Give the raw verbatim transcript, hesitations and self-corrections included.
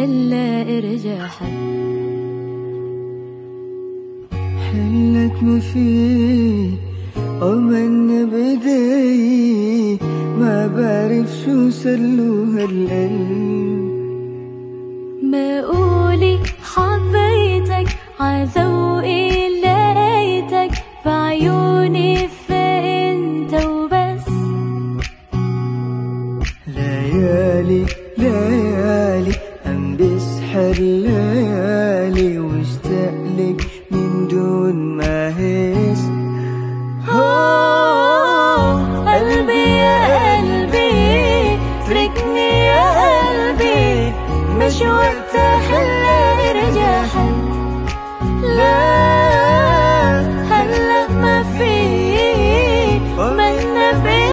هلا ارجع حل. حلك ما فيه ومن بدي ما بعرف شو سلو هالقلب. ما قولي حبيتك عذوقي لقيتك بعيوني فانت وبس. ليالي ليالي عم بسحر ليالي واشتاقلك من دون ما هس. قلبي يا قلبي اتركني يا قلبي مش وقت هلا ارجع حل.